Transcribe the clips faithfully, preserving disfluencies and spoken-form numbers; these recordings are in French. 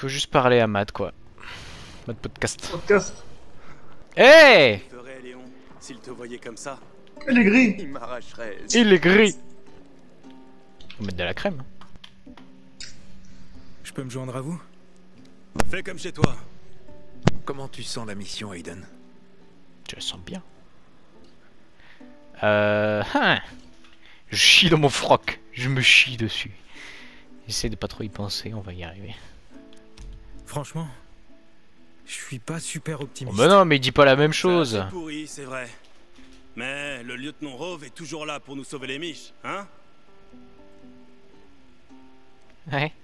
faut juste parler à Matt, quoi. Matt podcast. Podcast. Hey! ferait, Léon, s'il te voyait comme ça. Il est gris. Il m'arracherait. Il est gris. Faut mettre de la crème. Je peux me joindre à vous? Fais comme chez toi. Comment tu sens la mission, Aiden? Je le sens bien. Euh... Hein. Je chie dans mon froc. Je me chie dessus. J'essaie de pas trop y penser, on va y arriver. Franchement, je suis pas super Oh optimiste. bah non, mais il dit pas la même chose. C'est pourri, c'est vrai. Mais le lieutenant Rove est toujours là pour nous sauver les miches, hein? Ouais.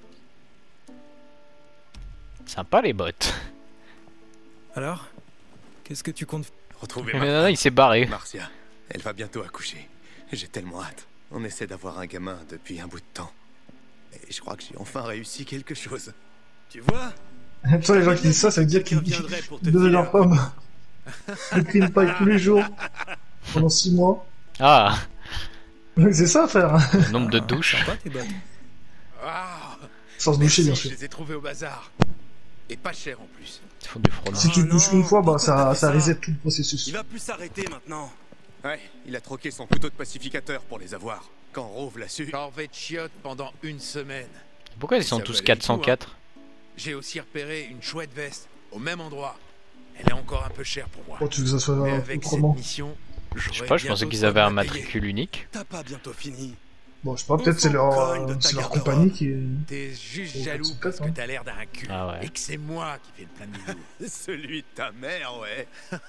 Sympa les bottes. Alors, qu'est-ce que tu comptes faire? Retrouver Mais ma non, non, femme, il s'est barré. Marcia. Elle va bientôt accoucher. J'ai tellement hâte. On essaie d'avoir un gamin depuis un bout de temps. Et je crois que j'ai enfin réussi quelque chose. Tu vois? Tu vois, les gens qui disent ça, ça veut dire qu'ils reviendrait pour te donnaient filer leur un femme. Ils prennent une paille tous les jours. Pendant six mois. Ah, C'est ça, frère. le nombre de douches. Sympa tes bottes. Ah, Sans se doucher, bien merci, sûr. je les ai trouvés au bazar. Et pas cher en plus. Il faut du fromage. Si tu te Oh douches non, une fois, bah pourquoi ça, t'as fait ça ça reset tout le processus. Il va plus s'arrêter maintenant. Ouais, il a troqué son couteau de pacificateur pour les avoir. Quand Rove l'a su... Corvée de chiottes pendant une semaine. Pourquoi ils Ça sont tous valait quatre cent le coup, quatre? J'ai aussi repéré une chouette veste, au même endroit. Elle est encore un peu chère pour moi. Oh, tu veux que ça soit Mais euh, avec cette autrement. mission, Je sais pas, je pensais qu'ils avaient un matricule unique. T'as pas bientôt fini. Bon, je sais pas, peut-être c'est leur, Cogne de euh, ta c'est leur garde-robe. compagnie qui est... T'es juste C'est jaloux quatre-cent-quatre, parce que hein. t'as l'air d'un cul. Ah ouais. Et que c'est moi qui fais le plein de bisous. Celui de ta mère, ouais.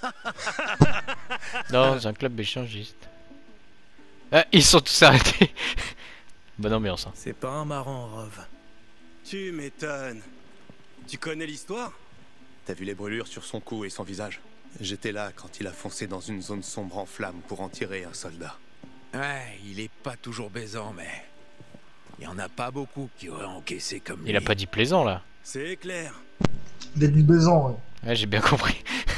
Dans un club échangiste. Ah, ils sont tous arrêtés. Bonne ambiance. Hein. C'est pas un marrant, Rove. Tu m'étonnes. Tu connais l'histoire? T'as vu les brûlures sur son cou et son visage? J'étais là quand il a foncé dans une zone sombre en flammes pour en tirer un soldat. Ouais, il est pas toujours baisant, mais... Il y en a pas beaucoup qui auraient encaissé comme Il a lui. pas dit plaisant là. C'est clair. Des baisants, ouais. Ouais, j'ai bien compris.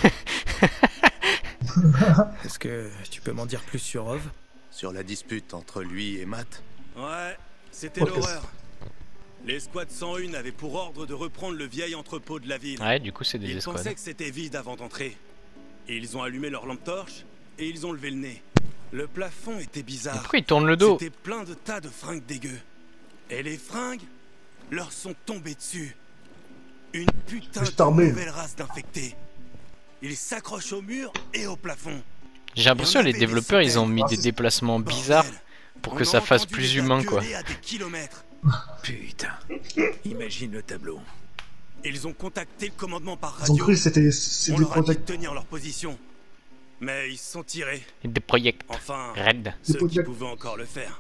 Est-ce que tu peux m'en dire plus sur Rove? Sur la dispute entre lui et Matt, Ouais, c'était Podcast. l'horreur. Les squads cent un avaient pour ordre de reprendre le vieil entrepôt de la ville. Ouais, du coup, c'est des Ils escouades. pensaient que c'était vide avant d'entrer. Ils ont allumé leur lampe torche et ils ont levé le nez. Le plafond était Mais bizarre. pourquoi ils tournent le dos? C'était plein de tas de fringues dégueu. Et les fringues leur sont tombées dessus. Une putain C'est de armé. nouvelle race d'infectés. Ils s'accrochent au mur et au plafond. J'ai l'impression Il y en les avait des développeurs, ils ont centaines. mis Ah, des c'est- déplacements bizarres Bordel. pour On que a ça fasse entendu plus les gars humain, quoi. gueuler à des kilomètres. Putain. Imagine le tableau. Ils ont contacté le commandement par Ils ont radio. cru que c'était c'est On des leur a dit de protecteurs. tenir leur position. Mais ils se sont tirés. Des projets Enfin, raides. ceux qui projects. pouvaient encore le faire.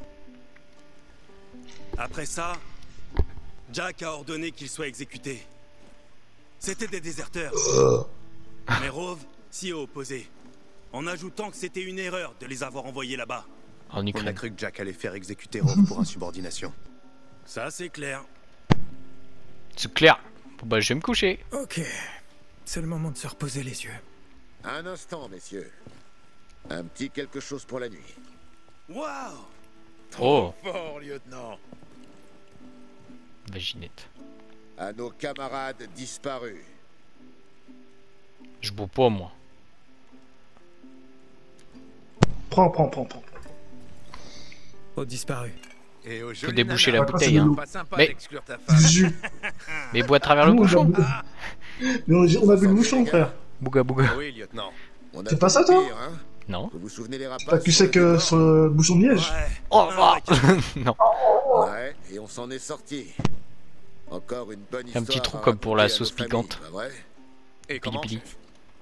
Après ça, Jack a ordonné qu'ils soient exécutés. C'était des déserteurs. Mais Rove s'y est opposé, en ajoutant que c'était une erreur de les avoir envoyés là-bas. En on a Ukraine. cru que Jack allait faire exécuter Rove pour insubordination. Ça, c'est clair. C'est clair. Bon bah, je vais me coucher. Ok. C'est le moment de se reposer les yeux. Un instant, messieurs. Un petit quelque chose pour la nuit. Waouh! Oh, Fort, lieutenant. vaginette. À nos camarades disparus. Je bois pas, moi. Prends, prends, prends, prends. Au disparu. Et au Faut joli déboucher nana. la Pas bouteille, de hein. l'eau. Pas sympa Mais- d'exclure ta Du femme. jus. Mais bois à travers le Nous, on a bouchon. bu- Mais on on a vu le bouchon, frère. Bouga bouga. Oui, lieutenant. On a C'est pas fait ça, toi pire, hein. Non. Vous vous souvenez les rapaces T'as pu sur sec le euh, bord sur le bouchon de liège. Ouais. Oh, Un ah. racket. Non. Ouais, et on s'en est sorti. Encore une bonne histoire. petit trou à comme pour la raconter à sauce nos familles, piquante. pas vrai? Et comment, pili. chef?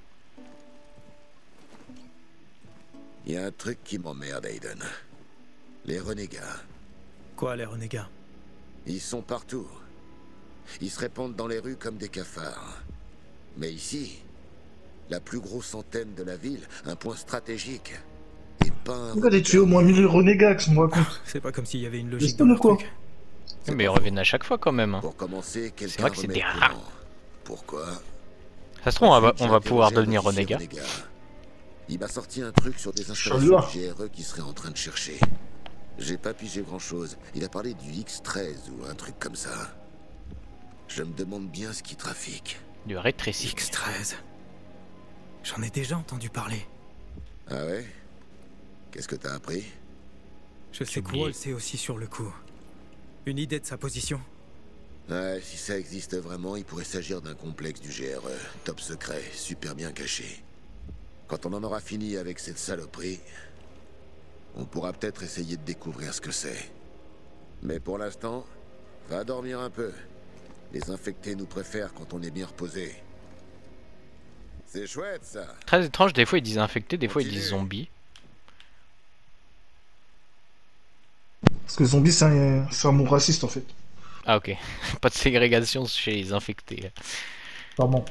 Il y a un truc qui m'emmerde, Aiden. Les renégats. Quoi, les renégats? Ils sont partout. Ils se répandent dans les rues comme des cafards. Mais ici, la plus grosse antenne de la ville, un point stratégique. Et pas un... Pourquoi t'as tué au moins mille renégats qui me raconte? C'est pas comme s'il y avait une logique Laisse dans tomber, leur quoi. truc. C'est Mais ils pas reviennent à chaque fois quand même. Hein. Pour commencer, quelqu'un vrai que c'est remet des le rats. courant. Pourquoi? Ça se trouve, on va, Ensuite, on j'ai va pouvoir interrogé devenir un officier renégat. Il m'a sorti un truc sur des installations Chaleur. de G R E qui seraient en train de chercher. J'ai pas pigé grand chose. Il a parlé du X treize ou un truc comme ça. Je me demande bien ce qui trafique. Du rétréci. X treize. J'en ai déjà entendu parler. Ah ouais? Qu'est-ce que t'as appris? Je sais que oublié. Waltz est aussi sur le coup. Une idée de sa position? Ouais, si ça existe vraiment, il pourrait s'agir d'un complexe du G R E. Top secret, super bien caché. Quand on en aura fini avec cette saloperie, on pourra peut-être essayer de découvrir ce que c'est. Mais pour l'instant, va dormir un peu. Les infectés nous préfèrent quand on est bien reposé. C'est chouette, ça. Très étrange, des fois ils disent infecté, des fois ils Continue. disent zombie. Parce que zombie, c'est un, c'est un mot raciste en fait. Ah ok, pas de ségrégation chez les infectés. Pardon.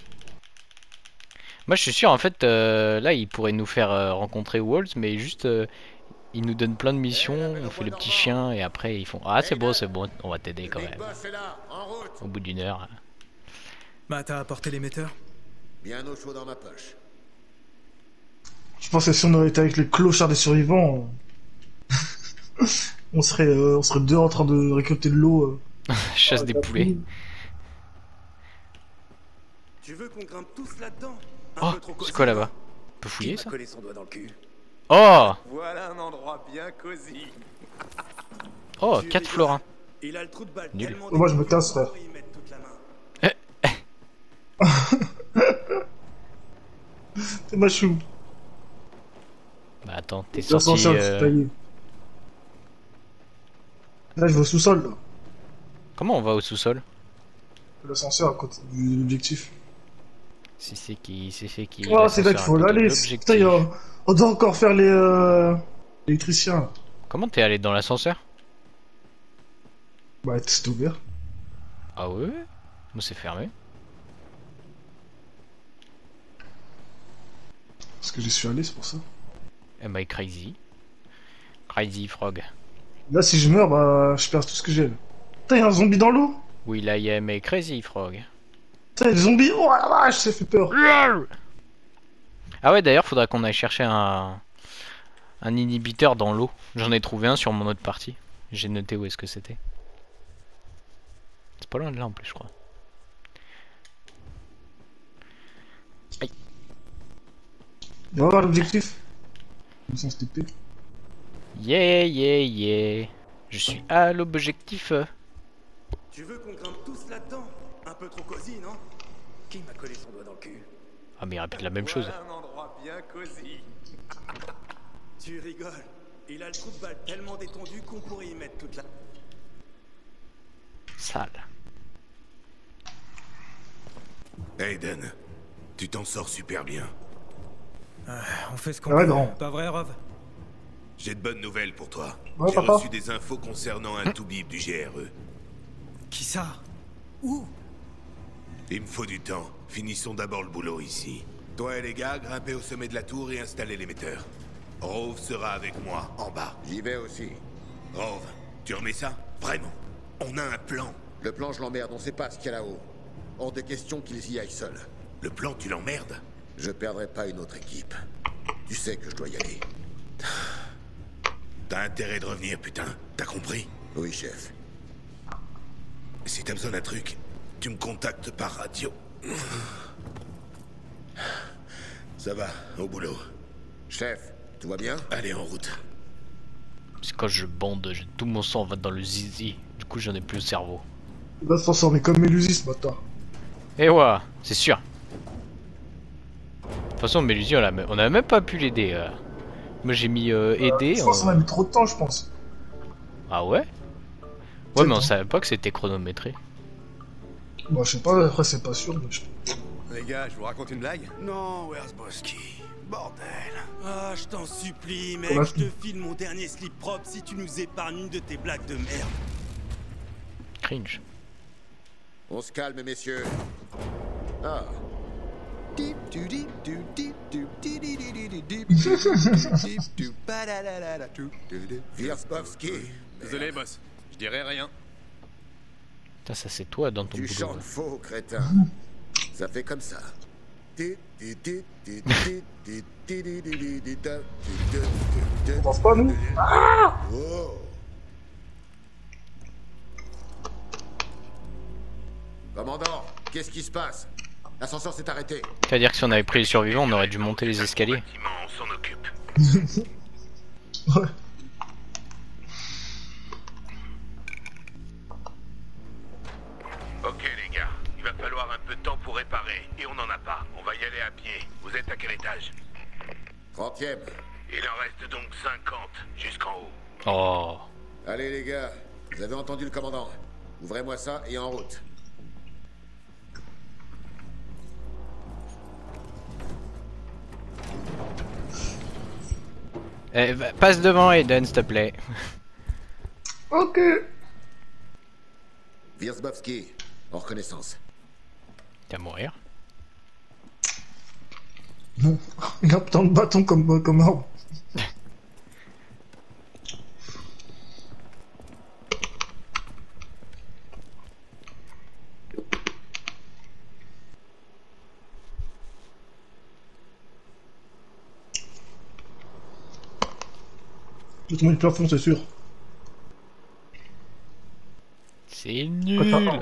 Moi je suis sûr en fait, euh, là ils pourraient nous faire euh, rencontrer Waltz, mais juste euh, ils nous donnent plein de missions, on fait le petit chien et après ils font ah c'est bon, c'est bon, on va t'aider quand Le même. Big Boss est là, en route. Au bout d'une heure. Bah, t'as apporté l'émetteur? Bien au chaud dans ma poche. Je pense que si on aurait été avec les clochards des survivants, on, on serait, euh, on serait deux en train de récolter de l'eau. euh. Chasse des poulets. Tu veux qu'on grimpe tous là-dedans? Un Oh, peu trop c'est cosy, quoi là-bas? quoi. On peut Qui fouiller m'a ça? collé son doigt dans le cul? Oh! Voilà un endroit bien cosy. Oh, Tu quatre rigoles. florins. Il a le trou de balle Nul. tellement Moi, je me détendu casse, qu'on frère. pourrait y mettre toute la main. C'est machou. Bah attends, t'es sorti... L'ascenseur, euh, c'est taillé. Là, je vais au sous-sol. là. Comment on va au sous-sol? L'ascenseur à côté de l'objectif. Si c'est qui... Si c'est qui... Oh, c'est là qu'il faut aller. Putain, il y a- on doit encore faire les euh... l'électricien. Comment t'es allé dans l'ascenseur? Bah, c'est ouvert. Ah ouais? Moi c'est fermé. Parce que j'y suis allé, c'est pour ça. Am I crazy? Crazy frog. Là, si je meurs, bah, je perds tout ce que j'ai. Putain, il y a un zombie dans l'eau. Will I am a crazy frog. Putain, il y a des zombies. Oh la vache, ça fait peur. Ah ouais, d'ailleurs faudra qu'on aille chercher un... Un inhibiteur dans l'eau. J'en ai trouvé un sur mon autre partie. J'ai noté où est-ce que c'était. C'est pas loin de là en plus je crois. Aïe. On va voir l'objectif. Mission S T P. Yeah yeah yeah. Je suis à l'objectif. Tu veux qu'on grimpe tous là-dedans? Un peu trop cosy, non? Qui m'a collé son doigt dans le cul? Ah mais il répète la même chose. Voilà un endroit bien cosy. Tu rigoles. Il a le trou de balle tellement détendu qu'on pourrait y mettre toute la... Sale. Aiden, tu t'en sors super bien. On fait ce qu'on Ah ouais, peut. grand. Pas vrai, Rov? J'ai de bonnes nouvelles pour toi. Ouais, J'ai papa. reçu des infos concernant un toubib du G R E. Qui ça? Où? Il me faut du temps. Finissons d'abord le boulot ici. Toi et les gars, grimpez au sommet de la tour et installez l'émetteur. Rove sera avec moi, en bas. J'y vais aussi. Rove, tu remets ça? Vraiment. On a un plan. Le plan, je l'emmerde, on sait pas ce qu'il y a là-haut. Hors de question qu'ils y aillent seuls. Le plan, tu l'emmerdes? Je perdrai pas une autre équipe. Tu sais que je dois y aller. T'as intérêt de revenir, putain. T'as compris? Oui, chef. Si t'as besoin d'un truc, tu me contactes par radio. Ça va, au boulot. Chef, tout va bien? Allez, en route. C'est quand je bande, j'ai- tout mon sang va dans le zizi. Du coup j'en ai plus le cerveau. Il va se transformer comme Mélusis, ce bâtard. Et ouais, c'est sûr. De toute façon Mélusi on a, même- on a même pas pu l'aider. euh. Moi j'ai mis euh, aider. Je pense on- qu'on a mis trop de temps, je pense. Ah ouais? C'est Ouais mais on bon. savait pas que c'était chronométré. Bon, je sais pas, après, c'est pas sûr. Mais je... Les gars, je vous raconte une blague? Non, where's Bosky? Bordel. Ah, je t'en supplie, mec, Comment je te file mon dernier slip propre si tu nous épargnes une de tes blagues de merde. Cringe. On se calme, messieurs. Ah. Wierzbowski, Désolé, boss. Je dirais rien. Putain ça c'est toi dans ton tu boulot. chantes faux, crétin. Ça fait comme ça. On pense pas, nous. Oh. Commandant, qu'est-ce qui se passe? L'ascenseur s'est arrêté. C'est-à-dire que si on avait pris les survivants, on aurait dû monter les escaliers. On s'en occupe. Ouais. Ok les gars, il va falloir un peu de temps pour réparer, et on n'en a pas. On va y aller à pied. Vous êtes à quel étage? trentième. Il en reste donc cinquante jusqu'en haut. Oh. Allez les gars, vous avez entendu le commandant. Ouvrez-moi ça et en route. Eh, bah, passe devant Aiden, s'il te plaît. Ok. Wierzbowski, en reconnaissance. T'es à mourir. Non. Il a tant de bâtons comme, comme arme. Je vais tomber du plafond, c'est sûr. C'est nul.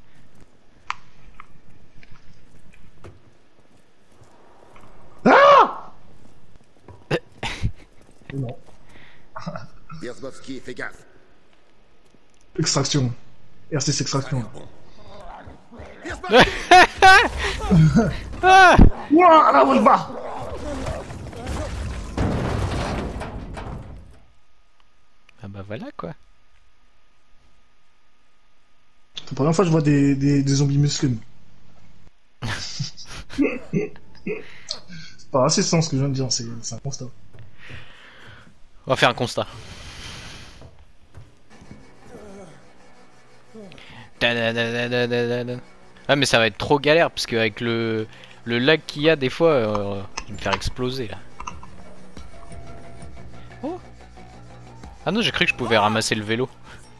Ah non. Wierzbowski, fais gaffe. Extraction. R C C extraction. Ah Ouah, là où je bats. Ah bah voilà quoi. C'est la première fois que je vois des, des, des zombies musclés. C'est pas assez sens ce que je viens de dire, c'est c'est un constat. On va faire un constat. Ah mais ça va être trop galère parce qu'avec le le lag qu'il y a des fois, euh, il va me faire exploser là. Oh. Ah non, j'ai cru que je pouvais ramasser le vélo.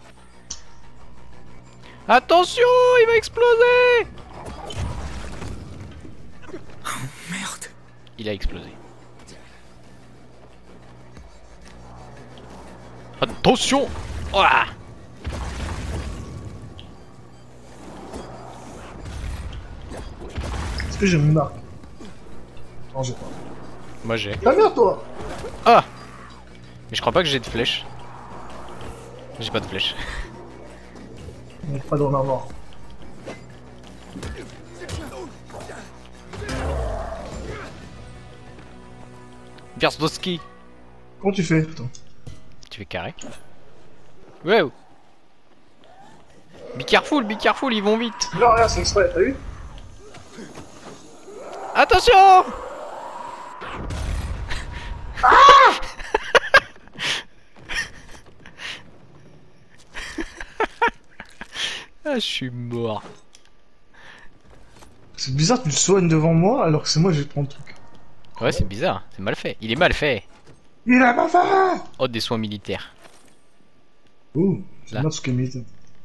Attention, il va exploser. Oh merde. Il a explosé. Attention. Ouah. Est-ce que j'ai une marque? Non, j'ai pas. Moi j'ai. La merde, toi! Ah. Mais je crois pas que j'ai de flèches. J'ai pas de flèches. On n'est pas d'en avoir. Wierzbowski. Comment tu fais, putain? Tu fais carré. Wow. Be careful, be careful, ils vont vite. Non, regarde, c'est exprès, t'as vu? Attention. Ah, je suis mort. C'est bizarre, tu le soignes devant moi alors que c'est moi qui vais te prendre le truc. Ouais, c'est bizarre, c'est mal fait. Il est mal fait. Il a pas fait! Oh, des soins militaires. Ouh, c'est Là. bien ce que militaire.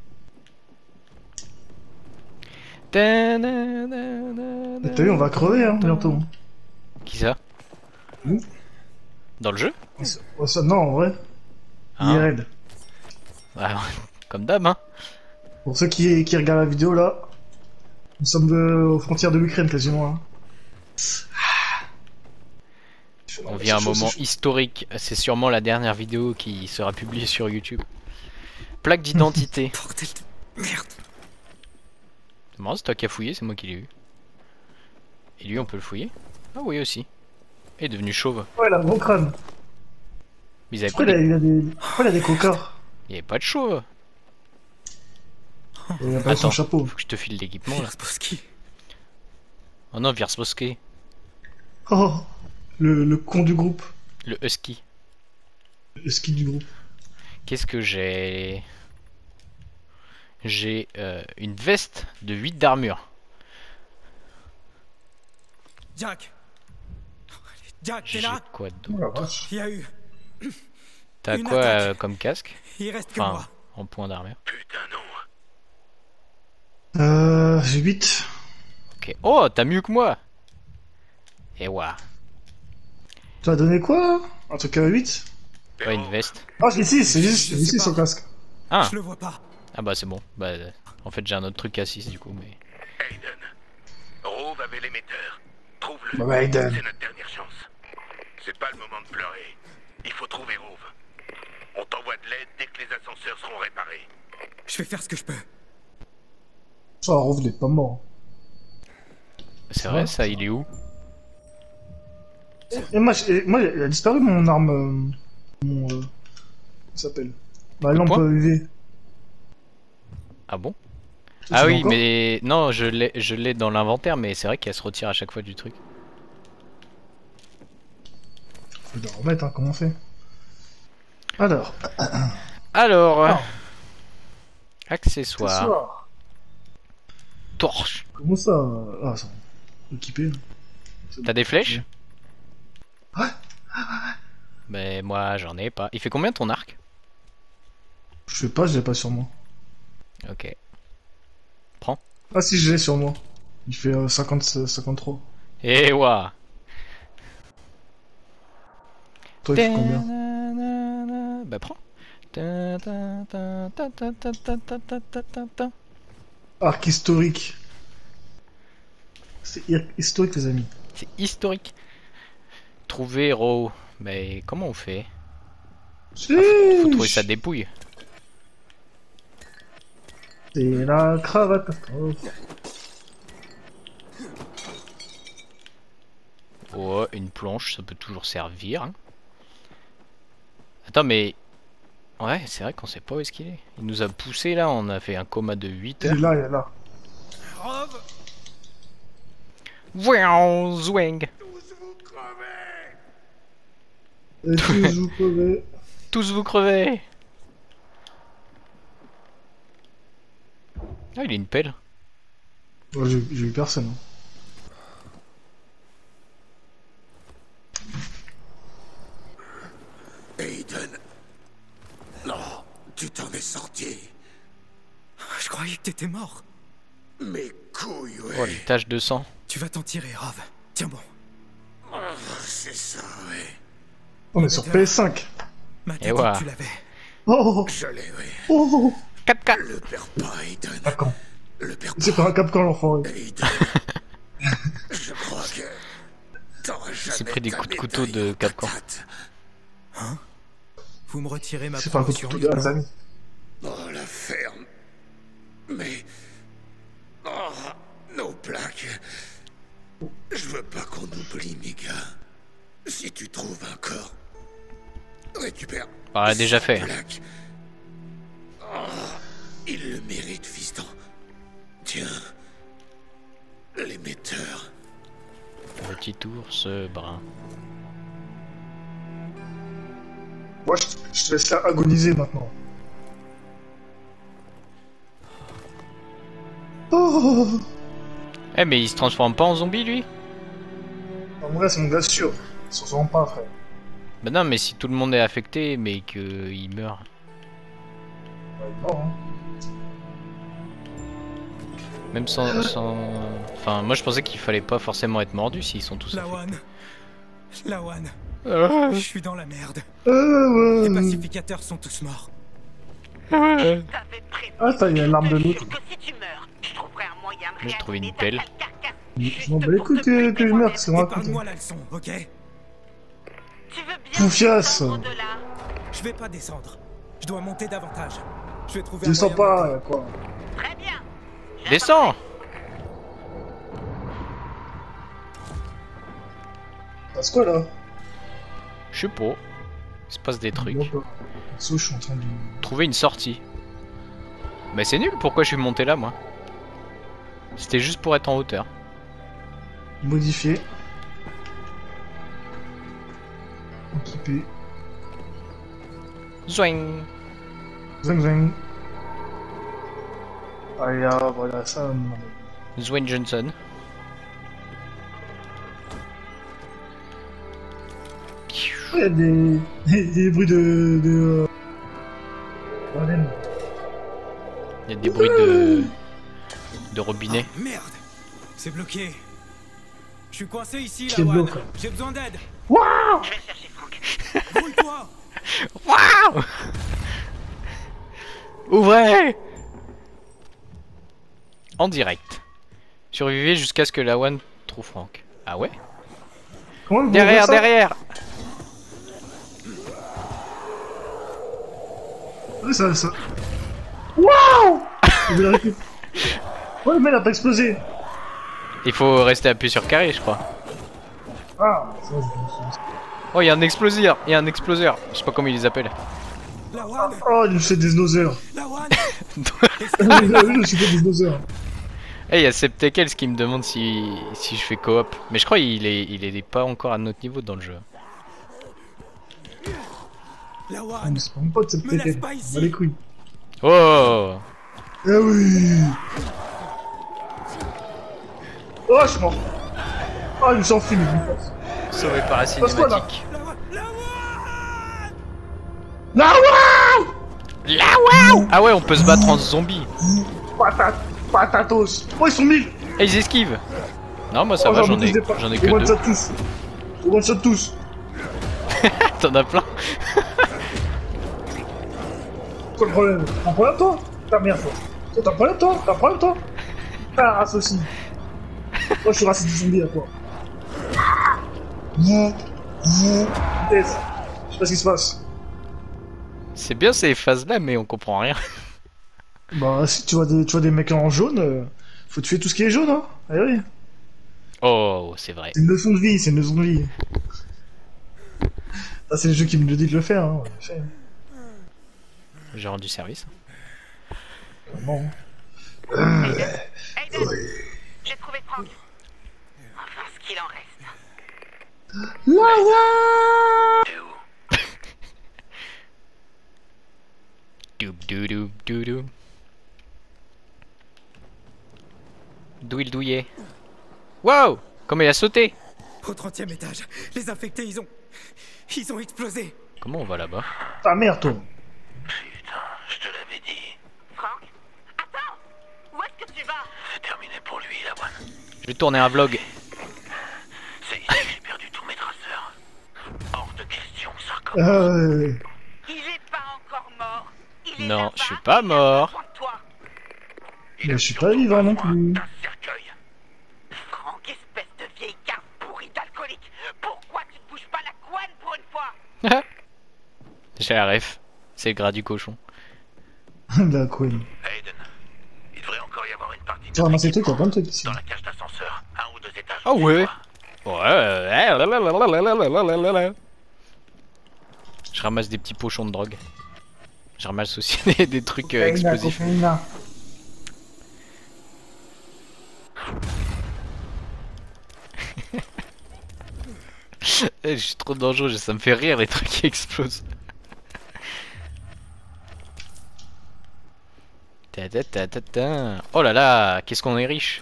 T'as T'as vu, on va crever, hein, bientôt. Qui ça? Nous. Dans le jeu? Oh, ça, non, en vrai. Hein? I R L. Ah, comme d'hab, hein. Pour ceux qui, qui regardent la vidéo, là, nous sommes de, aux frontières de l'Ukraine, quasiment. Hein. On vit un C'est chaud, moment c'est chaud. historique. C'est sûrement la dernière vidéo qui sera publiée sur YouTube. Plaque d'identité. Bordel de merde. C'est marrant, c'est toi qui as fouillé, c'est moi qui l'ai eu. Et lui, on peut le fouiller? Ah oui, aussi. Il est devenu chauve. Ouais, il a un gros crâne. Mais ils avaient Pourquoi pas il a, des... il a des, pourquoi il a des cocards? Il y avait pas de chauve. Et il a pas son Attends, chapeau. faut que je te file l'équipement là. Wierzbowski. Oh non, Wierzbowski. Oh, le, le con du groupe. Le husky. Le ski du groupe. Qu'est-ce que j'ai? J'ai euh, une veste de huit d'armure. Jack. Jack, t'es J'ai là? quoi Oh d'autre? la vache. Il y a eu. T'as une quoi attaque. euh, comme casque? Il reste que Enfin, moi. en point d'armure. Putain non. Euh, j'ai huit. Ok. Oh, t'as mieux que moi! Et ouah. Tu as donné quoi? Un truc à huit? Ouais, une veste. Ah, j'ai six, c'est juste, Je j'ai sais six pas. au casque. Ah! Je le vois pas. Ah bah c'est bon. Bah en fait j'ai un autre truc à six du coup mais. Aiden. Rove avait l'émetteur. Trouve-le. Bah, bah, Aiden. C'est notre dernière chance. C'est pas le moment de pleurer. Il faut trouver Rove. On t'envoie de l'aide dès que les ascenseurs seront réparés. Je vais faire ce que je peux. Ça, Rove, il est pas mort. C'est vrai ça, il est où? Et moi, j'ai- moi, il a disparu mon arme. euh, Mon. Euh, comment ça s'appelle? Ma Le lampe poing U V. Ah bon? Tu Ah l'as oui encore? mais non je l'ai je l'ai dans l'inventaire mais c'est vrai qu'elle se retire à chaque fois du truc. Faut le remettre, hein, comment on fait? Alors. Alors, Ah. accessoires, Accessoires. torche. Comment ça? euh, Ah, ça. Équipé. T'as des flèches? Ouais. Mais moi j'en ai pas. Il fait combien ton arc? Je sais pas, je l'ai pas sur moi. Ok. Ah si, je l'ai sur moi. Il fait euh, cinquante, cinquante-trois. Et ouah. Toi, il fait combien? Bah prends. Arc historique. C'est hi- historique, les amis. C'est historique. Trouver héros. Mais comment on fait? Ah, faut, faut trouver sa dépouille. C'est la cravate. Oh, une planche, ça peut toujours servir. Hein. Attends, mais... Ouais, c'est vrai qu'on sait pas où est-ce qu'il est. Il nous a poussé là, on a fait un coma de huit Il est heures. là, il est là. Rove, Voyons, zwing. Et tous vous pouvez. Tous vous crevez. Ah, il a une pelle. Ouais, j'ai j'ai eu personne. Hein. Aiden. Non, tu t'en es sorti. je croyais que t'étais mort. Mes couilles, ouais. Oh, les taches de sang. Tu vas t'en tirer, Rove. Tiens bon. Oh, c'est ça, ouais. On est sur P S cinq. Ma Et tête, voilà. tu l'avais. Oh, Je l'ai, ouais. oh, oh. quatre quatre. Le perds pas, Aiden. Capcan. Le perds C'est pas un Capcan, l'enfant. Aiden. Je crois que... t'auras s'est jamais pris des ta coups de couteau médaille de en ta Capcan. tête. Hein? Vous me retirez ma C'est pas un coup de promotion, couteau de lieutenant. amis. Oh, la ferme. Mais... Oh, nos plaques. Je veux pas qu'on oublie, mes gars. Si tu trouves un corps, récupère... Ah, ces déjà fait. plaques. Oh, il le mérite, fiston. Tiens... l'émetteur. Petit ours brun. Moi, je, je te laisse là agoniser maintenant. Oh, Eh, mais il se transforme pas en zombie lui? en vrai, c'est mon gars sûr. Ils s'en sortent pas, frère. Bah non, mais si tout le monde est affecté, mais qu'il meurt. Ouais, il est mort, hein. Même sans, sans... Enfin, moi je pensais qu'il fallait pas forcément être mordu s'ils sont tous Lawan. Lawan. affectés. Je suis dans la merde. Euh, Les ouais. pacificateurs sont tous morts. Ah, ça, il y a l'arme de l'autre. J'ai trouvé une pelle. Je m'en bats les couilles que, que je merde, c'est moi. Épargne-moi la leçon, ok? Confiance. Je vais pas descendre. Je dois monter davantage. Je vais trouver Descends un moyen pas, de- y'a quoi. Descends! Passe quoi là? Je sais pas. Il se passe des trucs. Moi, pas. Perso, je suis en train de. Trouver une sortie. Mais c'est nul, pourquoi je suis monté là moi? C'était juste pour être en hauteur. Modifier. Équiper. Zoing! Zing zing. Allez, ah, voilà, ça. non. Zoing Johnson. Il y a des, des, des bruits de. de. Bordel. Il y a des bruits de... de robinet. Oh, merde! C'est bloqué. Je suis coincé ici, Qui est Lawan. bloqué. J'ai besoin d'aide. Waouh! Roule-toi! Waouh! Ouvrez! En direct. Survivez jusqu'à ce que Lawan trouve Franck. Ah ouais? Comment Derrière, derrière! Oui, ça, ça. Waouh! Ouais, mais il a pas explosé. Il faut rester appuyé sur carré, je crois. Ah, ça, je... Oh, il y a un exploseur, il y a un exploseur. Je sais pas comment ils les appellent. Lawan, Oh, il nous fait des noseurs. Lawan. Il nous fait des noseurs. Eh, il y a Septekels qui me demande si, si je fais coop. Mais je crois qu'il est, il est pas encore à notre niveau dans le jeu. Ah, Lawan, mais c'est pas mon pote, c'est me laisse peut-être. pas On ici. va les couilles. Oh! Eh oui! Oh, je suis mort. Oh, il me s'enfuit, mais il me force. Sauvé par la Passe-toi, là. cinématique. Lawan, Lawan. Là, waouh! Là, waouh! Ah ouais, on peut se battre en zombie. Patate, patatos. Oh, ils sont mille. Et ils esquivent. Non, moi ça Oh, va, j'en j'en ai, tous des pa- j'en ai Ils que one deux. shot tous. Ils one shot tous. T'en as plein. Quoi le problème? T'as un problème, toi? Ta merde, toi. Toi, t'as un problème, toi? T'as un problème, toi? T'as la race aussi. Moi, je suis raciste du zombie, à quoi? Vous, vous, tête. Je sais pas ce qui se passe. C'est bien ces phases-là, mais on comprend rien. Bah, si tu vois des, tu vois des mecs en jaune, euh, faut tuer tout ce qui est jaune, hein. Ah oui. Oh, c'est vrai. C'est une leçon de vie, c'est une leçon de vie. Ça, c'est le jeu qui me le dit de le faire, hein. On le fait. J'ai rendu service. Vraiment. Aiden, j'ai trouvé Franck. Enfin, ce qu'il en reste. T'es où? Doub doub doub doub doub. D'où il douillait. Wow! Comme il a sauté! Au trentième étage, les infectés, ils ont... Ils ont explosé. Comment on va là-bas? Ta merde, toi. Putain, je te l'avais dit. Franck, attends! Où est-ce que tu vas? C'est terminé pour lui, Lawan. Je vais tourner un vlog. C'est ici que j'ai perdu tous mes traceurs. Hors de question que ça recommence. Euh... Il est pas encore mort. Il est Non, là-bas, je suis pas il a mort. besoin de toi. Il Mais a je suis surtout pas vivant non besoin plus. d'un cercueil. Franck, espèce de vieille cave pourrie d'alcoolique. Pourquoi tu ne bouges pas la couenne pour une fois? J'ai la ref. C'est le gras du cochon. La queen. Aiden, il devrait encore y avoir une partie de Tu ramasses les trucs, notre y'a plein de trucs ici. dans la cage d'ascenseur, un ou deux étages. Ah au-dessus de ouais. toi. Ouais. Je ramasse des petits pochons de drogue. Je ramasse aussi des, des trucs euh, explosifs. Eh, je suis trop dangereux, ça me fait rire les trucs qui explosent. Ta ta ta ta ta. Oh là là, qu'est-ce qu'on est riche.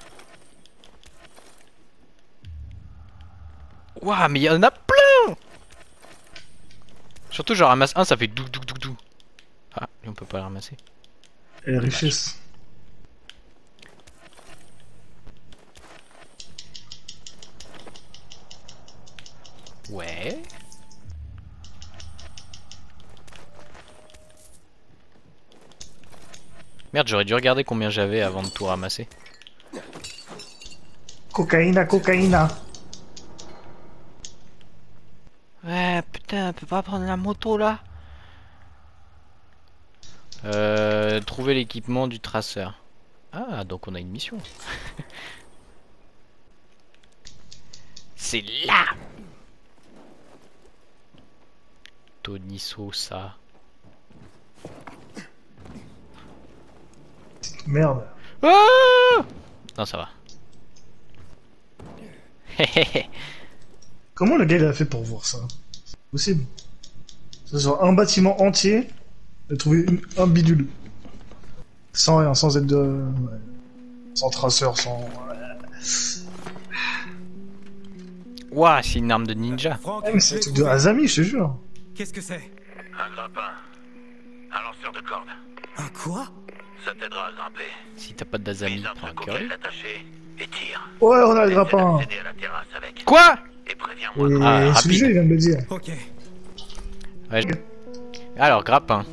Waouh, mais il y en a plein. Surtout j'en ramasse un, ça fait dou dou dou dou. Ah, lui on peut pas le ramasser. Et la richesse. Ouais. Merde, j'aurais dû regarder combien j'avais avant de tout ramasser. Cocaïna, cocaïna. Ouais, putain, on peut pas prendre la moto là. Euh, trouver l'équipement du traceur. Ah, donc on a une mission. C'est là. Tony Sosa. Merde. Ah non, ça va. Comment le gars il a fait pour voir ça? C'est possible. C'est genre un bâtiment entier, il a trouvé une- un bidule. Sans rien, sans aide de... ouais. Sans traceur, sans... Ouah, c'est une arme de ninja. Franck, Ouais, mais je c'est un l'ai truc de trouvé. Azami, je te jure. Qu'est-ce que c'est? Un grappin. Un lanceur de corde. Un quoi? Ça t'aidera à grimper. Si t'as pas d'Azami, Mise un prends un truc curry. auquel l'attacher et tire. Ouais, on a le Essaie grappin. d'accéder à la terrasse avec. Quoi? Et préviens-moi Et quand- Ah, ce rapide. jeu, il vient de le dire. Ok. Ouais, je- Alors, grappin.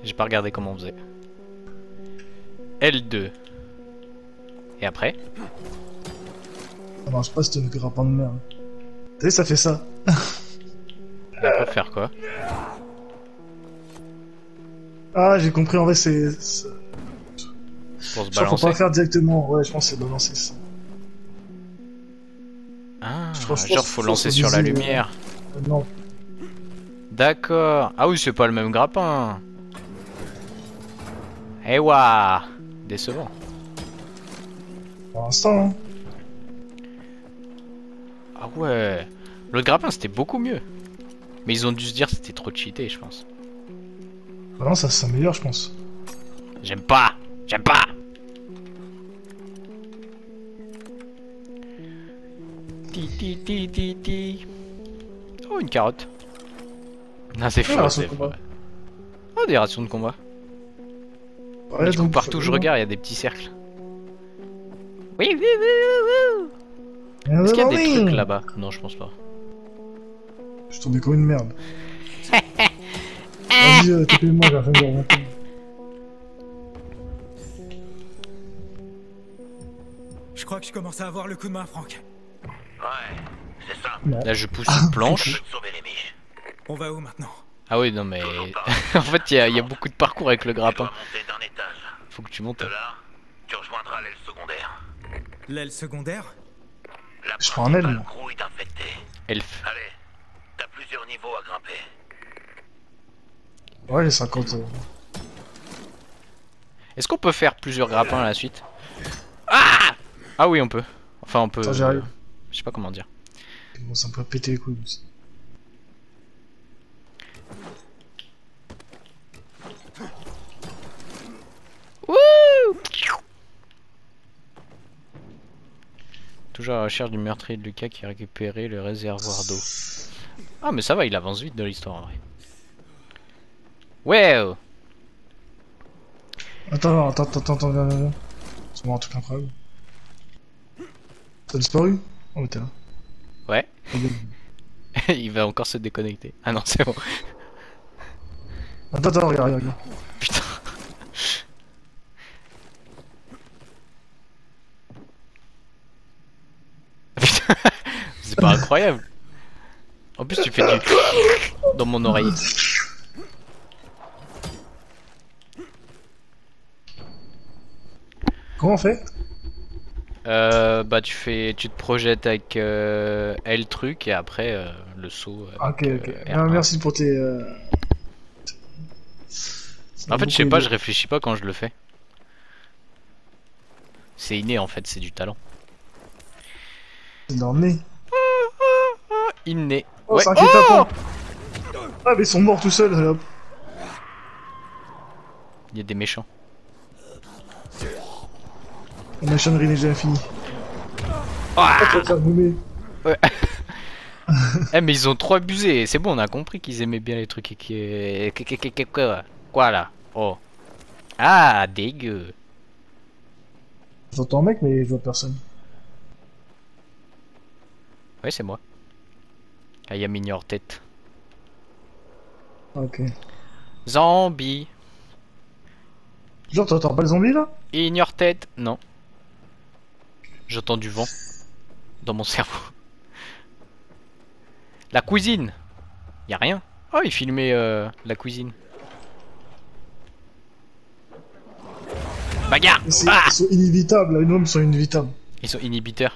J'ai pas regardé comment on faisait. L deux. Et après? Ça marche pas ce grappin de merde. Tu sais, ça fait ça. Et après faire quoi? Ah, j'ai compris, en vrai, c'est... c'est- Pour se Genre, faut balancer? pas faire directement. Ouais, je pense que c'est balancer ça. Ah, Je pense- je genre pense- faut faut lancer se sur la viser, lumière. Euh, non. D'accord. Ah oui, c'est pas le même grappin. Eh ouah, décevant. Pour l'instant, hein. Ah ouais. L'autre grappin c'était beaucoup mieux. Mais ils ont dû se dire que c'était trop cheaté, je pense. Bah non, ça s'améliore, je pense. J'aime pas. J'aime pas. Ti ti ti ti ti. Oh, une carotte. Non, c'est Ah, faux, ration c'est de faux. combat. Oh, des rations de combat. Ouais, Du coup, donc, partout où je faut- regarde, il y a des petits cercles. Oui, oui, oui, oui, oui. Euh, Est-ce qu'il y a non, des oui. trucs là-bas? Non, je pense pas. Je suis tombé comme une merde. Vas-y, euh, tapez-moi, j'ai la fin de remonter. Je crois que je commence à avoir le coup de main, Franck. Ouais, c'est ça. Là, je pousse une planche. Sauver les miches. On va où maintenant? Ah oui, non, mais en fait, il y, a- il y a beaucoup de parcours avec le Tu dois grappin. monter d'un étage. Faut que tu montes. De là, tu rejoindras l'aile secondaire. L'aile secondaire? La Je prends un aile, principale moi. grouille d'infectés. Elf. Allez, t'as plusieurs niveaux à grimper. Ouais, j'ai cinquante. euh. Est-ce qu'on peut faire plusieurs grappins à la suite? Ah Ah oui, on peut. Enfin, on peut. Attends, j'arrive. Je sais pas comment dire. Bon, ça me peut péter les couilles aussi. Wouh! Toujours à la recherche du meurtrier de Lucas qui a récupéré le réservoir d'eau. Ah, mais ça va, il avance vite dans l'histoire en vrai. Ouais! Attends, attends, attends, attends, viens, viens, viens. C'est moi un truc incroyable. T'as disparu? Oh, mais t'es là. Ouais. Regarde. Il va encore se déconnecter. Ah non, c'est bon. Attends, attends, regarde, regarde, regarde. Putain. Putain. C'est pas incroyable. En plus, tu fais du dans mon oreille. Comment on fait? Euh, bah tu fais, tu te projettes avec euh, L truc et après euh, le saut. Avec, Ah, ok, ok. euh, Ah, R un. merci pour tes... Euh... En fait, je sais pas, je réfléchis pas quand je le fais. C'est inné en fait, c'est du talent. C'est dans le nez. Inné. Oh, Ouais. c'est inquiétant. Ah, mais ils sont morts tout seuls, hop. Il y a des méchants. La machinerie n'est jamais finie. Ah Oh, tu vas te faire gommer. Ouais. Eh mais ils ont trop abusé. C'est bon, on a compris qu'ils aimaient bien les trucs et qui. Quoi là? Oh. Ah, dégueu. J'entends un mec, mais je vois personne. Ouais, c'est moi. Ah, y'a Mignor tête. Ok. Zombie. Genre, t'entends pas le zombie là? Ignore tête. Non. J'entends du vent. Dans mon cerveau. La cuisine. Y'a rien. Oh, il filmait euh, la cuisine. Bagarre. Mais c'est- Ah Ils sont inévitables, là, les hommes sont inévitables. Ils sont inhibiteurs.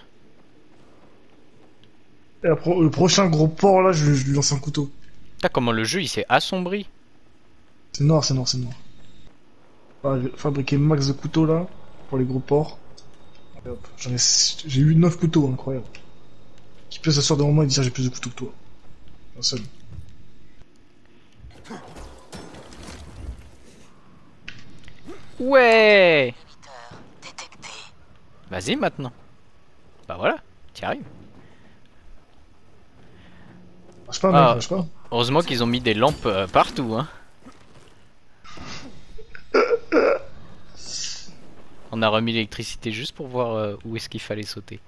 Et après, le prochain gros porc là, je, je lui lance un couteau. Putain, comment le jeu il s'est assombri. C'est noir, c'est noir, c'est noir. Ah, je vais fabriquer max de couteaux là, pour les gros porcs. Et hop, j'en ai, j'ai eu neuf couteaux, incroyable. Qui peut s'asseoir devant moi et dire j'ai plus de couteaux que toi. Un seul. Ouais. Vas-y maintenant. Bah voilà, t'y arrives. Marche pas, mec, Ah. marche pas. Heureusement qu'ils ont mis des lampes euh, partout, hein. On a remis l'électricité juste pour voir euh, où est-ce qu'il fallait sauter.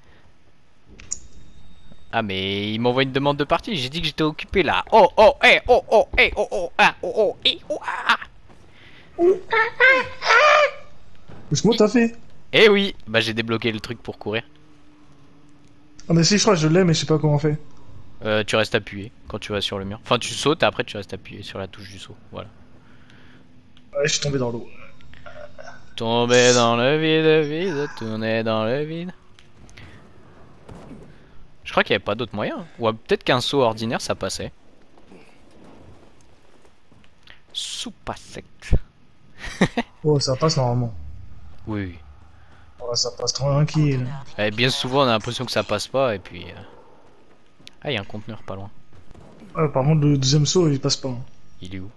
Ah mais il m'envoie une demande de partie, j'ai dit que j'étais occupé là. Oh oh eh oh oh eh oh oh ah oh oh eh oh ah. Comment t'as fait? Eh oui, bah j'ai débloqué le truc pour courir. Ah mais si, je crois que je l'ai, mais je sais pas comment on fait. Euh, tu restes appuyé quand tu vas sur le mur. Enfin, tu sautes et après tu restes appuyé sur la touche du saut. Voilà. Ouais, je suis tombé dans l'eau. Tomber dans le vide, vide, tourner dans le vide. Je crois qu'il n'y avait pas d'autre moyen. Ou peut-être qu'un saut ordinaire ça passait. Soupe à sec. Oh, ça passe normalement. Oui. Oh, ça passe tranquille. Et bien souvent on a l'impression que ça passe pas et puis... Euh... Ah, il y a un conteneur pas loin. Ouais, par contre, le deuxième saut, il passe pas. Il est où?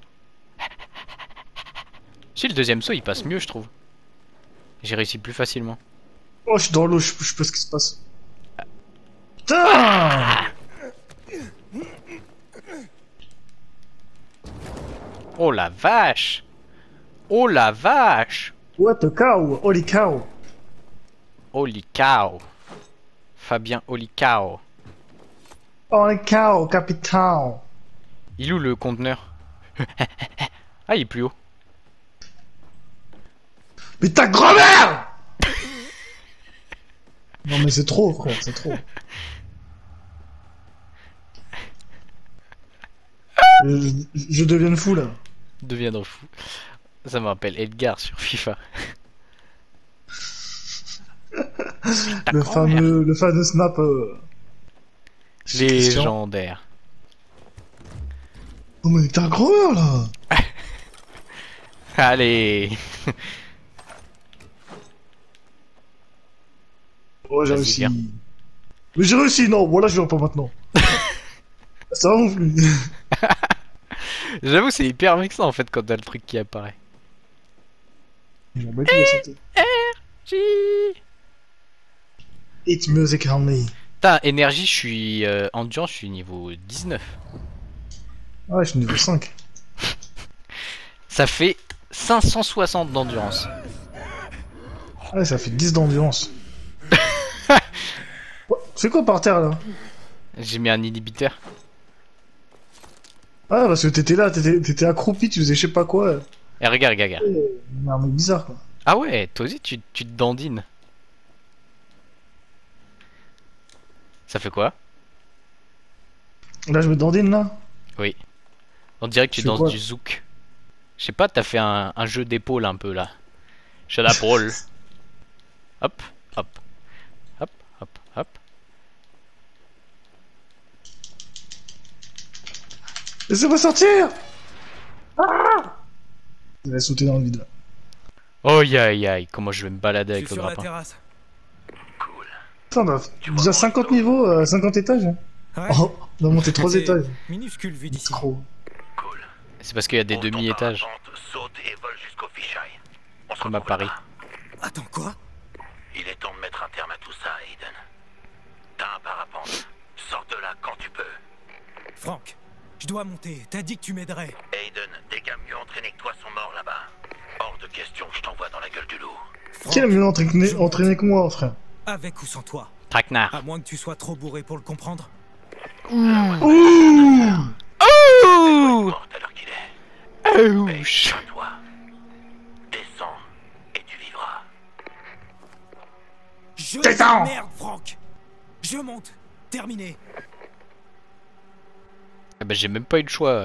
Si, le deuxième saut il passe mieux je trouve. J'ai réussi plus facilement. Oh, je suis dans l'eau, je, je sais pas ce qui se passe. Putain! Oh la vache! Oh la vache! What the cow! Holy cow! Holy cow! Fabien Holy cow! Holy cow, capitaine! Il est où le conteneur? Ah, il est plus haut. Mais ta grand-mère! Non mais c'est trop, frère, c'est trop. je, je deviens fou là. Deviendre fou. Ça me rappelle Edgar sur FIFA. le fameux, le fameux snap. Euh... Légendaire. Oh mais t'as grand-mère là! Allez. Oh j'ai réussi. Mais j'ai réussi, non, voilà je viens pas maintenant. Ça va non plus. J'avoue c'est hyper vexant en fait quand t'as le truc qui apparaît. Ils vont mettre le R J. It's music on me. Putain, énergie, je suis euh, endurance, je suis niveau dix-neuf. Ouais, je suis niveau cinq. Ça fait cinq cent soixante d'endurance. Ouais, ça fait dix d'endurance. C'est quoi par terre là? J'ai mis un inhibiteur. Ah, parce que t'étais là, t'étais accroupi, tu faisais je sais pas quoi. Et regarde, regarde, regarde. Mais un mec bizarre quoi. Ah ouais, toi aussi tu, tu te dandines. Ça fait quoi? Là je me dandine là? Oui. On dirait que tu C'est danses quoi du zouk. Je sais pas, t'as fait un, un jeu d'épaule un peu là. Shut up roll. Hop, hop. Hop, hop, hop. Laissez-moi sortir! Ah! Il va sauter dans le vide. Oh aïe aïe aïe, comment je vais me balader avec le sur la grappin. terrasse. Putain, on a déjà cinquante niveaux, euh, cinquante étages. Hein. Ouais. Oh, on a monté trois C'est étages. minuscule vu d'ici. Trop. C'est parce qu'il y a des demi-étages. Saute et vole jusqu'au fichaille. On se Comme à retrouve Paris. là-bas. Attends, quoi? Il est temps de mettre un terme à tout ça, Aiden. T'as un parapente. Sors de là quand tu peux. Franck, je dois monter. T'as dit que tu m'aiderais. Aiden, des gars mieux entraînés que toi sont morts là-bas. Hors de question que je t'envoie dans la gueule du loup. Qui est mieux entraîné, entraîné que moi, frère? Avec ou sans toi. Traquenard. À moins que tu sois trop bourré pour le comprendre. Ouh. Mort à l'heure qu'il est. Ouch. Toi. Descends et tu vivras. Je Descends. merde, Franck. Je monte. Terminé. Ah bah j'ai même pas eu le choix.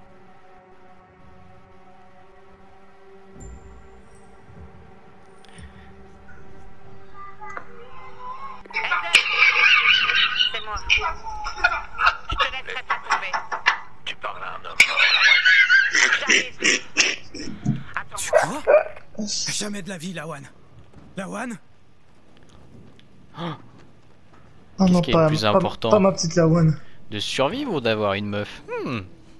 C'est moi. Je te laisserai pas tomber. Tu parles à un homme. J'arrive. Tu Attends-moi. crois? Jamais de la vie, Lawan. Lawan? Oh non, qui est pas, le plus pas, important? pas ma petite Lawan. De survivre ou d'avoir une meuf? Hmm.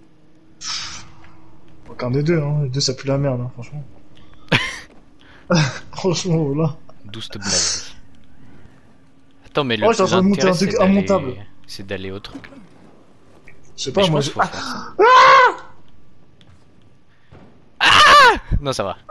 Aucun des deux, hein. Les deux, ça pue la merde, hein, franchement. Franchement, voilà. Douce blague. Attends, mais le Oh, je suis en plus train de monter un intéressant, truc c'est d'aller- immontable. c'est d'aller au truc. Je sais Mais pas, je moi, pense je... qu'il faut faire ça. Ah non, ça va.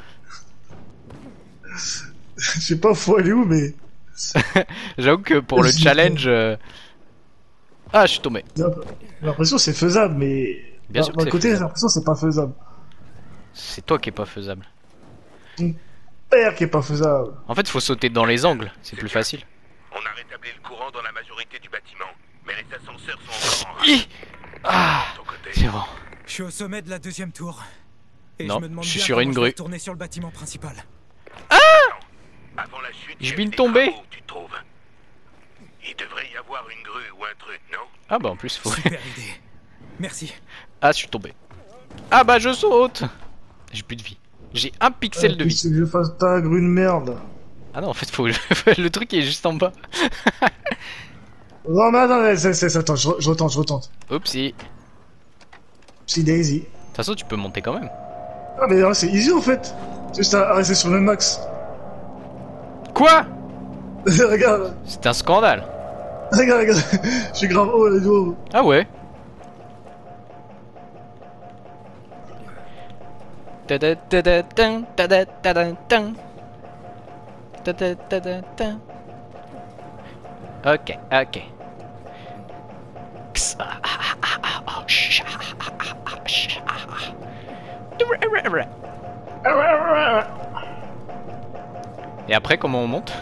je sais pas, faut aller où, mais... J'avoue que pour le challenge... euh, Ah, je suis tombé. J'ai l'impression que c'est faisable, mais... Bien D'un- sûr que d'un c'est côté, j'ai faisable. l'impression que c'est pas faisable. C'est toi qui est pas faisable. Ton père qui est pas faisable. En fait, faut sauter dans les angles, c'est plus facile. On a rétabli le courant dans la majorité du bâtiment, mais les ascenseurs sont encore en Hi ah, de ton côté. c'est bon. Je suis au sommet de la deuxième tour. Et Non, je me demande je suis bien sur comment une je vais grue. retourner sur le bâtiment principal. Avant la chute, Je il y a viens eu de des tomber. travaux où tu te trouves. Il devrait y avoir une grue ou un truc, non? Ah bah en plus, faut... Super idée. Merci. Ah, je suis tombé. Ah bah je saute. J'ai plus de vie. J'ai un pixel de Il vie. faut que je fasse ta grue de merde. Ah non, en fait, faut le truc est juste en bas. Non, mais attends, mais c'est, c'est, attends, je, re- je retente, je retente. Oupsie. De C'est Daisy. toute façon, tu peux monter quand même. Ah, mais là, c'est easy en fait. C'est juste à à rester sur le max. Quoi? Regarde, C'est un scandale. regarde, regarde. Je suis grave haut, là, du haut. Ah ouais. Ta-da-ta-da-tin, ta-da-ta-da-tin. Ta-da-ta-da-tin. Ok, ok. X, ah, ah, ah, ah, ah, ch, ah, ah, ah, ah, ch, ah, ah. Et après, comment on monte?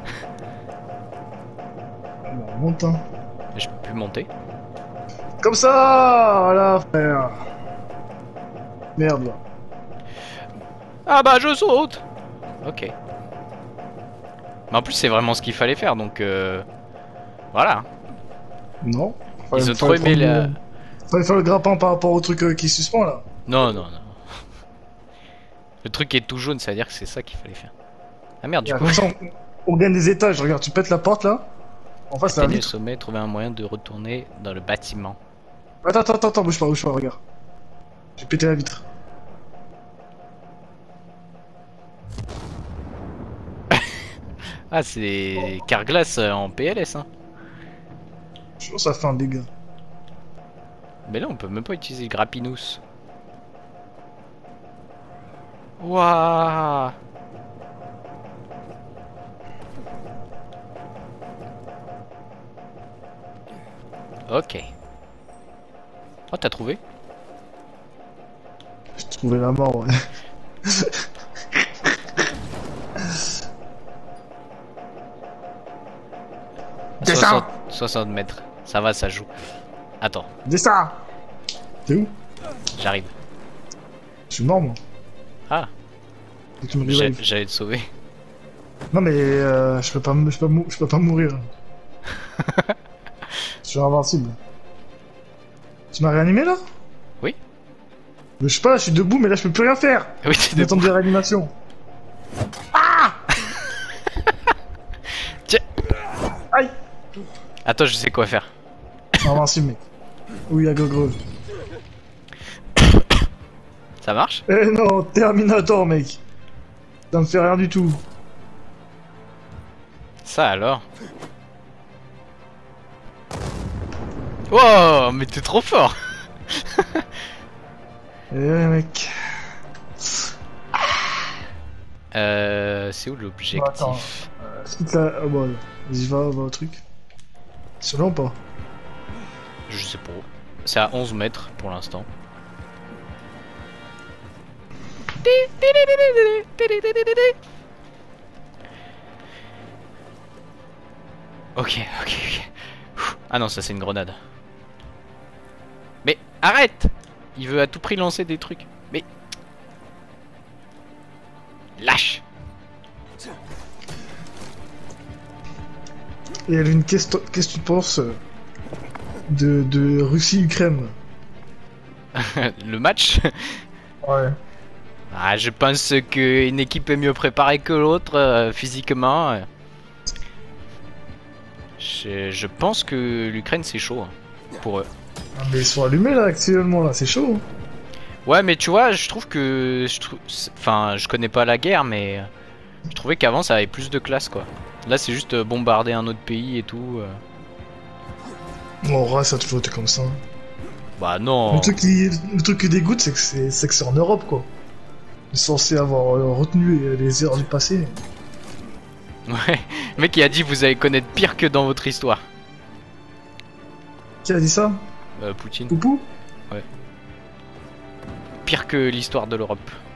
Bon, on monte, hein. Je peux plus monter. Comme ça, voilà, frère. Merde, là. Ah bah je saute. Ok. Mais en plus c'est vraiment ce qu'il fallait faire donc euh... voilà. Non. Ils ont trop aimé la... Fallait faire le grappin par rapport au truc euh, qui suspend, là. Non non non. Le truc est tout jaune, ça veut dire que c'est ça qu'il fallait faire. Ah merde du Et coup. comme ça, on, on gagne des étages. Regarde, tu pètes la porte, là. En face, la Atteignez le vitre. sommet, trouver un moyen de retourner dans le bâtiment. Attends, attends, attends, attends, bouge pas, bouge pas, regarde. J'ai pété la vitre. Ah c'est Carglass euh, en P L S hein. Je pense que ça fait un dégât. Mais là on peut même pas utiliser le Grappinous. Waouh. Ok. Oh t'as trouvé? J'ai trouvé la mort, ouais. Descends. soixante, soixante mètres. Ça va, ça joue. Attends, Descends. T'es où? j'arrive. Je suis mort, moi. Ah, Faut que tu me j'ai- revives. j'allais te sauver. Non, mais euh, je peux pas, m- je peux pas, mou- je peux pas mourir. Je suis invincible. Tu m'as réanimé, là? Oui. Mais je sais pas, je suis debout, mais là, je peux plus rien faire. Oui, t'es Je debout. de réanimation. Tiens. Aïe. Attends, je sais quoi faire. Invincible, mec. Oui, à Gogre. Ça marche? Eh non, Terminator, mec. Ça me fait rien du tout. Ça alors? Wow, mais t'es trop fort! Eh ouais, mec. Euh, c'est où l'objectif? Bon, attends. Est-ce qu'il te l'a... Ah bon, vas-y, va, va au truc. C'est long ou pas? Je sais pas. C'est à onze mètres pour l'instant. Ok, ok, ok. Ah non, ça c'est une grenade. Mais arrête! Il veut à tout prix lancer des trucs. Mais... Lâche! Et elle a une question. Qu'est-ce que tu penses euh, de, de Russie-Ukraine? Le match? Ouais. Ah, je pense qu'une équipe est mieux préparée que l'autre euh, physiquement. euh. Je, je pense que l'Ukraine c'est chaud hein, pour eux. Ah, mais ils sont allumés là actuellement là, c'est chaud. Ouais, mais tu vois, je trouve que, je trouve, enfin, je connais pas la guerre, mais euh, je trouvais qu'avant ça avait plus de classe quoi. Là, c'est juste euh, bombarder un autre pays et tout. euh. Bon, ouais, ça a toujours été comme ça. Bah non. Le truc qui, le truc qui dégoûte, c'est que c'est, c'est que c'est en Europe quoi. Ils sont censés avoir euh, retenu les erreurs du passé. Ouais, le mec il a dit vous allez connaître pire que dans votre histoire. Qui a dit ça? Euh, Poutine. Poupou? Pire que l'histoire de l'Europe.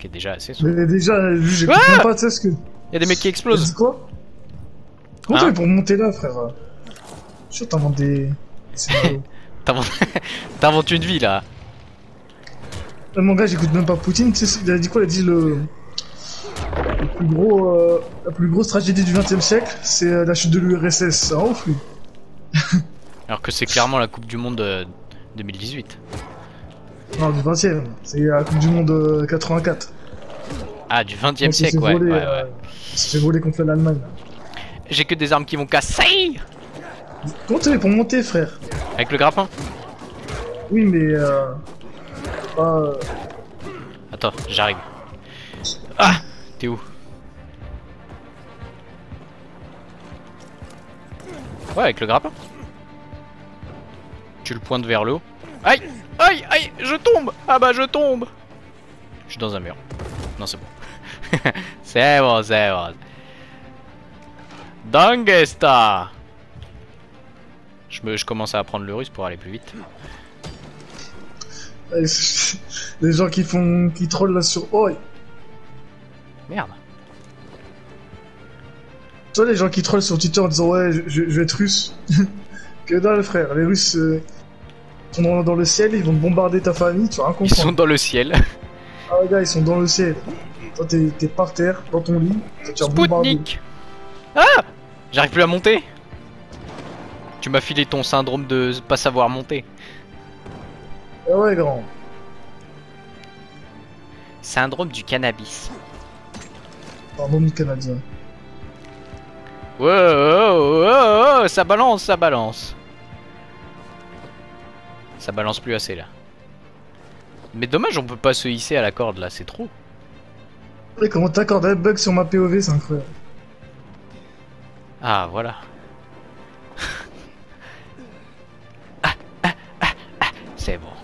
qui est déjà assez sourd. Mais déjà, j'ai Ah même pas, tu sais ce que. Y'a des mecs qui explosent. C'est quoi? Comment Hein t'as fait pour monter là, frère? Je suis sûr que t'inventes des. T'inventes t'inventes une vie là. Euh, Mon gars, j'écoute même pas Poutine, tu sais, il a dit quoi? Il a dit le. Le plus gros. Euh... La plus grosse tragédie du vingtième siècle, c'est euh, la chute de l'U R S S. C'est un ouf, lui. Alors que c'est clairement la Coupe du Monde euh, deux mille dix-huit. Non, du vingtième. C'est la Coupe du Monde euh, quatre-vingt-quatre. Ah, du vingtième On s'est siècle, fait ouais, voler, ouais, euh, ouais. On s'est fait voler contre l'Allemagne. J'ai que des armes qui vont casser. Comment t'as fait pour monter, frère? Avec le grappin. Oui, mais euh... pas, euh... Attends, j'arrive. Ah, t'es où? Ouais, avec le grappin. Tu le pointes vers le haut. Aïe, aïe, aïe, je tombe. Ah bah je tombe. Je suis dans un mur. Non, c'est bon. C'est bon, c'est bon. Dangesta. Je, me, je commence à apprendre le russe pour aller plus vite. Les gens qui font... qui trollent là sur... Oh. Merde. Tu vois les gens qui trollent sur Twitter en disant ouais je, je, je vais être russe. Que dalle frère, les Russes euh, sont dans, dans le ciel, ils vont te bombarder ta famille, tu vas rien comprendre. Ils sont dans le ciel. Ah les gars, ils sont dans le ciel. Toi t'es t'es par terre, dans ton lit, tu vas bombarder. Spoutnik. Ah, j'arrive plus à monter. Tu m'as filé ton syndrome de pas savoir monter. Ah ouais grand. Syndrome du cannabis. Pardon du Canadien. Wow, wow, wow, wow, ça balance, ça balance. Ça balance plus assez là. Mais dommage, on peut pas se hisser à la corde là, c'est trop. Ouais, comment t'accordes un bug sur ma P O V, c'est incroyable. Ah, voilà. ah, ah, ah, ah, c'est bon.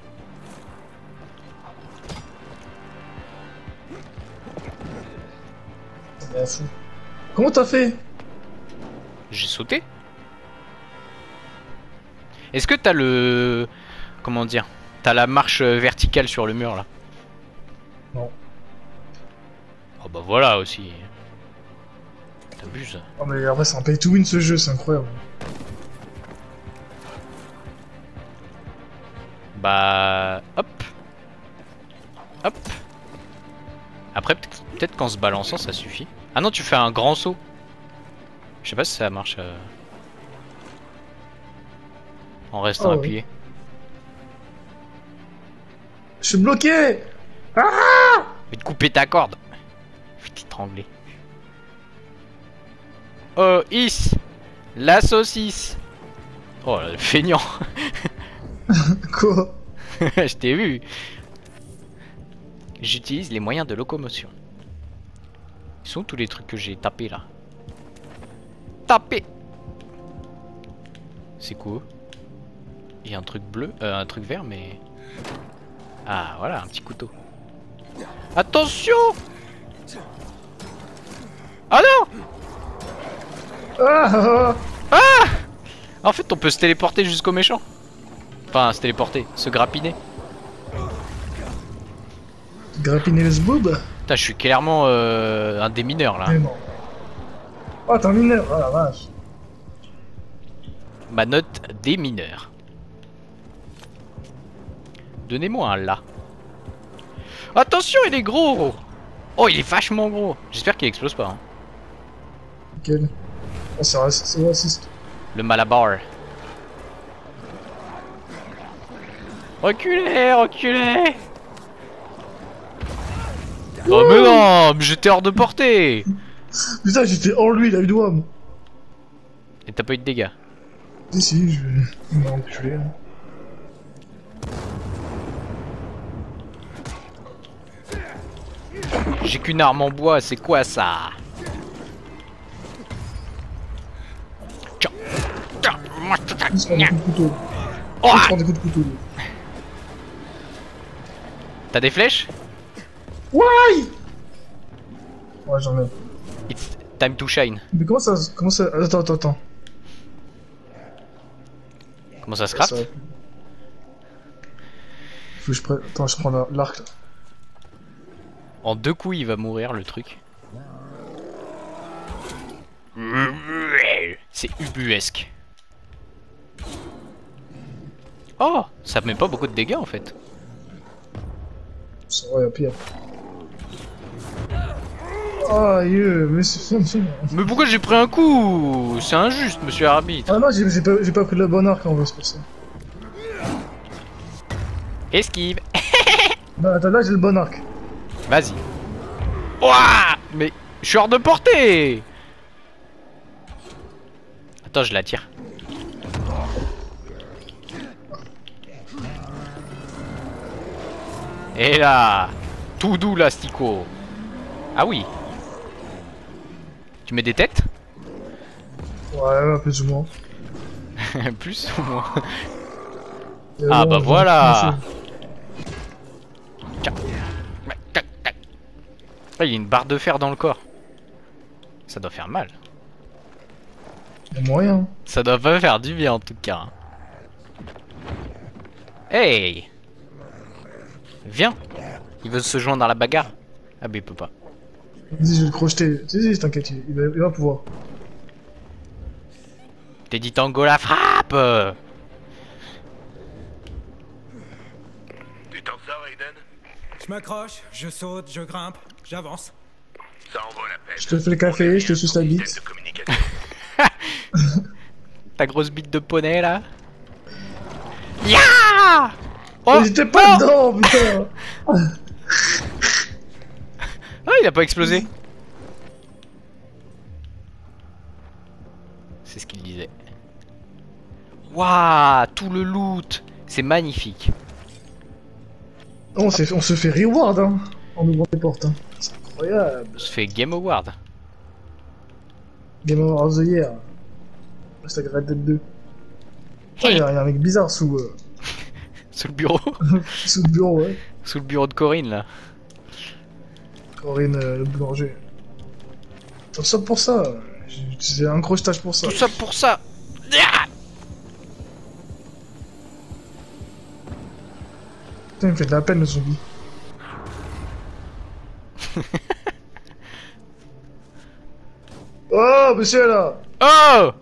C'est fou. Comment t'as fait? J'ai sauté. Est-ce que t'as le... Comment dire? T'as la marche verticale sur le mur là? Non. Oh bah voilà aussi. T'abuses. Oh mais en vrai c'est un pay to win ce jeu, c'est incroyable. Bah... Hop. Hop. Après peut-être peut-être qu'en se balançant ça suffit. Ah non, tu fais un grand saut. Je sais pas si ça marche euh... en restant Oh, appuyé. oui. Je suis bloqué. Ah, je vais te couper ta corde. Je vais t'étrangler. Oh, is la saucisse. Oh, le feignant. quoi? Je t'ai vu. J'utilise les moyens de locomotion. Ils sont où tous les trucs que j'ai tapés là? Tapé. C'est quoi? Il y a un truc bleu, euh, un truc vert, mais... Ah, voilà, un petit couteau. Attention! Ah non! Ah, ah, Ah! En fait, on peut se téléporter jusqu'au méchant. Enfin, se téléporter, se grappiner. Grappiner le zboob? Putain, je suis clairement euh, un des mineurs là. Mais non. Oh, t'es un mineur, oh la vache. Ma note des mineurs. Donnez-moi un là. Attention, il est gros! Oh, il est vachement gros. J'espère qu'il explose pas. Hein. Nickel. Oh, c'est raciste, c'est raciste. Le Malabar. Reculez, reculez! Oh mais non, mais j'étais hors de portée! Putain, j'ai fait hors lui, il a eu doigt, moi. Et t'as pas eu de dégâts? Si, si, je vais... Il m'a enculé. Hein. J'ai qu'une arme en bois, c'est quoi ça? Tiens, tiens, moi je te Il se prend des coups de couteau. Oh, Il se prend des coups de couteau. lui. t'as des flèches? Why? Ouais, j'en ai. It's time to shine. Mais comment ça... Comment ça... Attends, attends, attends. Comment ça se crafte? Ça... Faut que je prenne... Attends, je prends l'arc là. En deux coups, il va mourir le truc. C'est ubuesque. Oh, ça met pas beaucoup de dégâts en fait. Ça va, y'a pire. Oh, yeah, mais c'est... Mais pourquoi j'ai pris un coup? C'est injuste, monsieur l'arbitre. Ah non, j'ai j'ai pas, j'ai pas pris le bon arc en vrai, c'est pour ça. Esquive. Bah attends, là j'ai le bon arc. Vas-y. Ouah, mais je suis hors de portée. Attends, je la tire. Et là, tout doux l'astico. Ah oui. Tu mets des têtes? Ouais, ouais, plus ou moins. Plus ou moins. Et Ah bon, bah je- voilà. je- Tiens. Tac, tac. Ah, il y a une barre de fer dans le corps. Ça doit faire mal. Y'a moyen. Ça doit pas faire du bien en tout cas. Hey! Viens! Il veut se joindre à la bagarre. Ah bah il peut pas. Vas-y, je vais le crocheter. Si, si, t'inquiète, il, il va, il va pouvoir. T'es dit tango la frappe! Tu t'en sors, Aiden? Je m'accroche, je saute, je grimpe, j'avance. Ça en vaut la peine. Je te fais le café, je te suce la bite. De communication. Ta grosse bite de poney là? Ya! Oh! J'étais pas Oh dedans, putain. Ah, il a pas explosé. C'est ce qu'il disait. Waouh, tout le loot, c'est magnifique. On, s'est- on se fait reward, hein, en ouvrant les portes. Hein. C'est incroyable. On se fait Game Award. Game of the Year. C'est la Red Dead deux. Oh, il y, a y a un mec bizarre sous, euh, Sous le bureau. sous le bureau, ouais. Sous le bureau de Corinne là. Corinne, euh, le boulanger. Tout ça pour ça. J'ai utilisé un crochetage pour ça. Tout ça pour ça. Ya! Putain, il me fait de la peine le zombie. Oh, monsieur là. Oh!